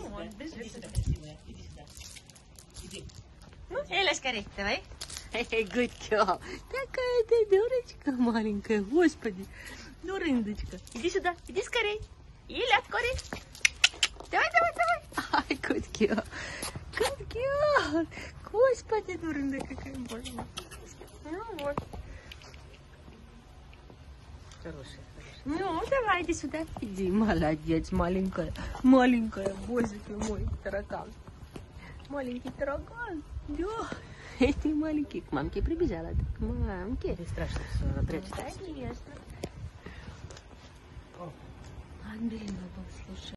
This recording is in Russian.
он бежит. Иди сюда, красивая, иди сюда. Иди. Ну, Эля, скорее, давай. Good girl. Такая ты дурочка маленькая, господи. Дурындочка. Иди сюда, иди скорей. Эля, скорей. Давай, давай, давай. Ай, good girl. Good girl. Господи, дурында какая, боже мой. Ну вот. Хорошая, хорошая. Ну, давай, иди сюда. Иди, молодец, маленькая. Маленькая, боже ты мой, таракан. Маленький таракан. Да. Эти маленькие. К мамке прибежала. К мамке. Не страшно, все, она прячется. Конечно. Unbelievable, слушай.